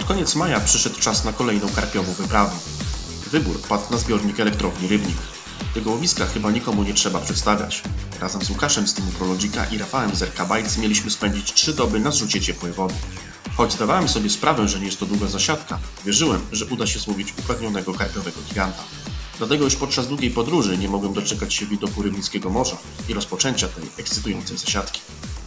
koniec maja przyszedł czas na kolejną karpiową wyprawę. Wybór padł na zbiornik elektrowni Rybnik. Tego łowiska chyba nikomu nie trzeba przedstawiać. Razem z Łukaszem z Teamu Prologica i Rafałem z RK Bajc mieliśmy spędzić 3 doby na zrzucie ciepłej wody. Choć zdawałem sobie sprawę, że nie jest to długa zasiadka, wierzyłem, że uda się złowić upragnionego karpiowego giganta. Dlatego już podczas długiej podróży nie mogłem doczekać się widoku Rybnickiego Morza i rozpoczęcia tej ekscytującej zasiadki.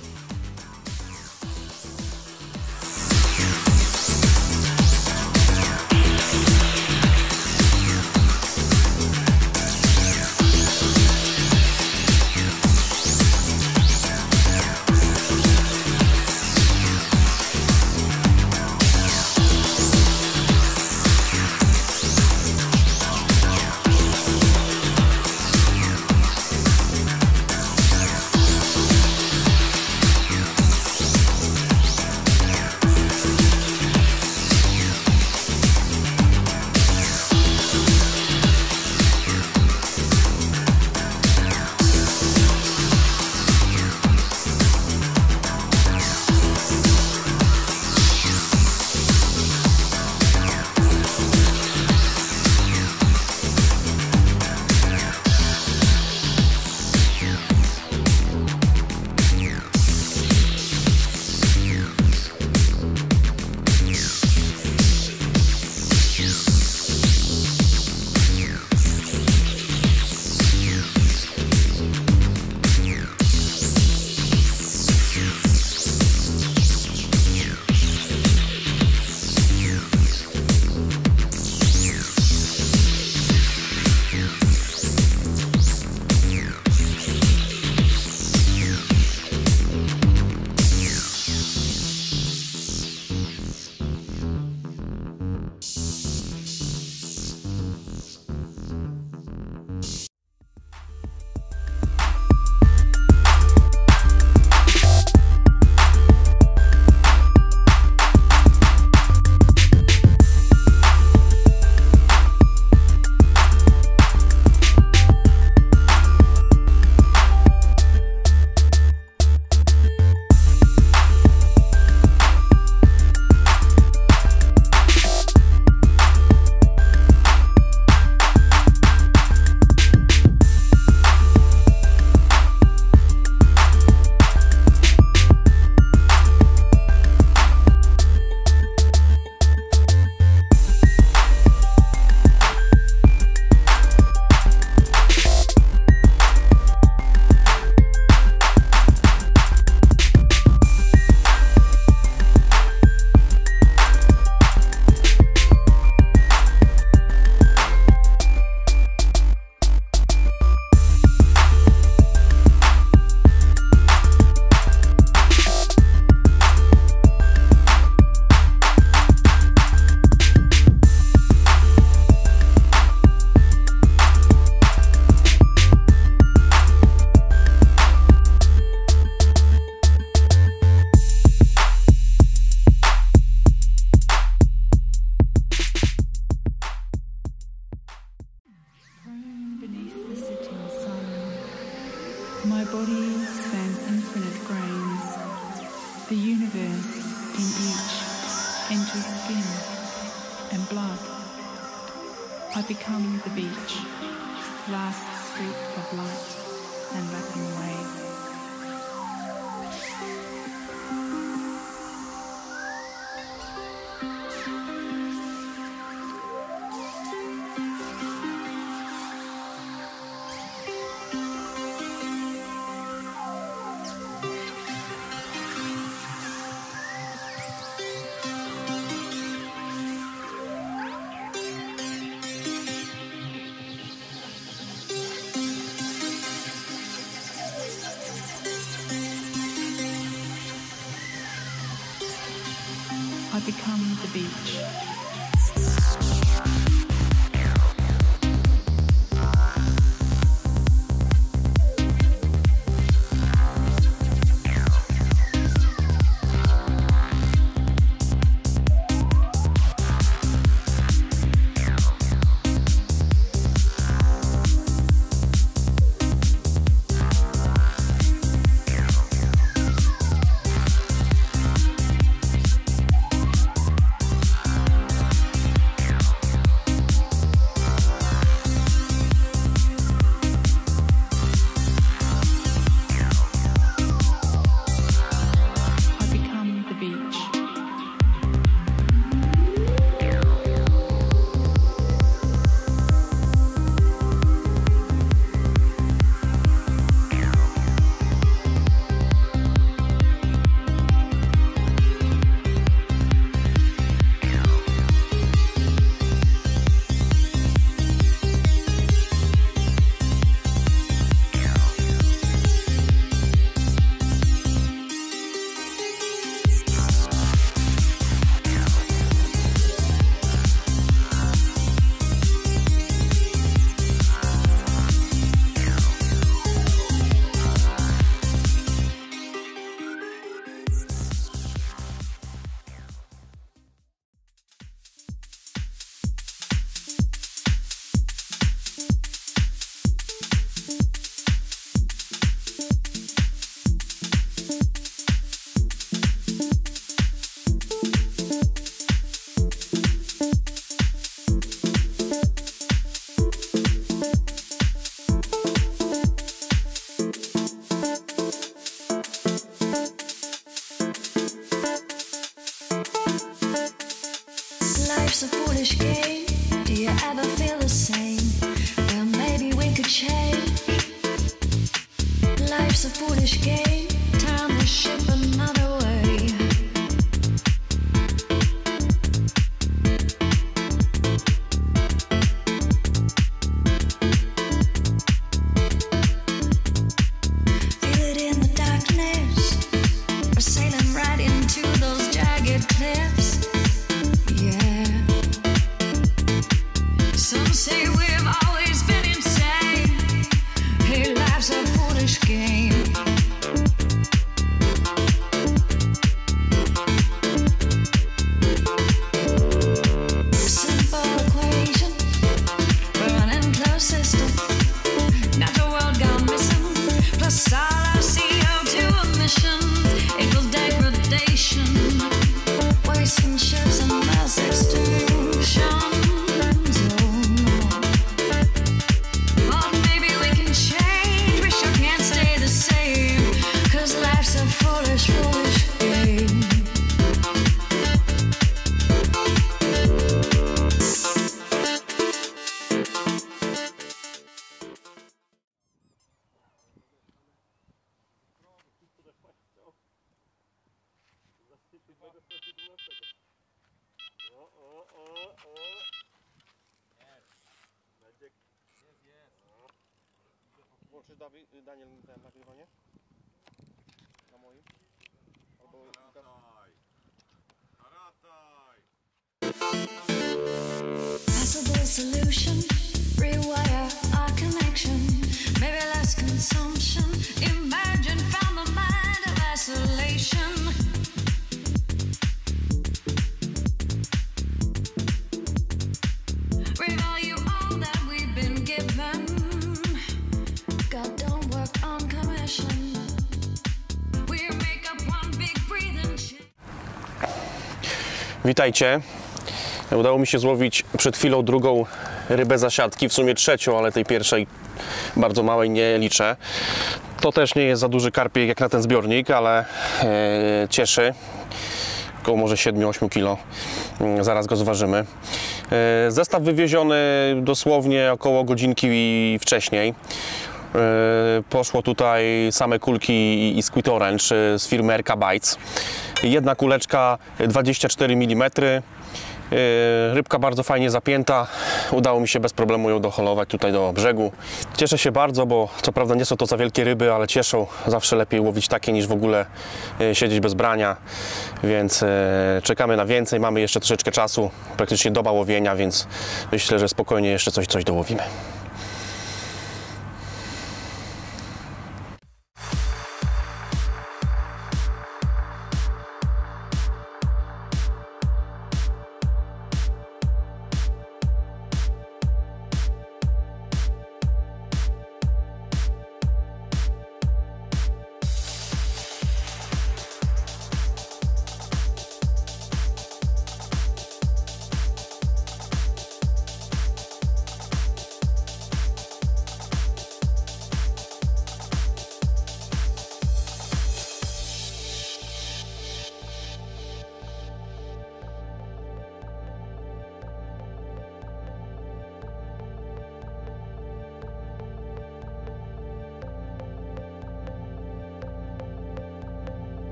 My body spans infinite grains, the universe in each enters skin and blood. I become the beach, last streak of light and lapping wave. I become the beach. foolish game. Do you ever feel the same? Well, maybe we could change. Life's a foolish game. Time to ship another way. Feel it in the darkness. We're sailing right into those jagged cliffs. Yeah. Some say we've always been insane. Hey, life's a foolish game. Simple equation, we're an enclosed system. Natural world gone missing. Plus all our CO2 emissions equals degradation. Wasting ships and mass extinction. But maybe we can change. We sure can't stay the same. 'Cause life's a foolish, foolish game. Włączysz Daniel nagrywanie? Na moim? Albo Possible solution, rewire our connection. Maybe less consumption. Imagine from the mind of isolation. Revalue all that we've been given. God don't work on commission. We make up one big breathing chain. Witajcie. Udało mi się złowić przed chwilą drugą rybę za siatki, w sumie trzecią, ale tej pierwszej bardzo małej nie liczę. To też nie jest za duży karpiek jak na ten zbiornik, ale cieszy. Około może 7-8 kg. Zaraz go zważymy. Zestaw wywieziony dosłownie około godzinki wcześniej. Poszło tutaj same kulki i Squid Orange z firmy RK Bites. Jedna kuleczka 24 mm. Rybka bardzo fajnie zapięta. Udało mi się bez problemu ją doholować tutaj do brzegu. Cieszę się bardzo, bo co prawda nie są to za wielkie ryby, ale cieszą. Zawsze lepiej łowić takie niż w ogóle siedzieć bez brania. Więc czekamy na więcej. Mamy jeszcze troszeczkę czasu. Praktycznie doba łowienia, więc myślę, że spokojnie jeszcze coś dołowimy.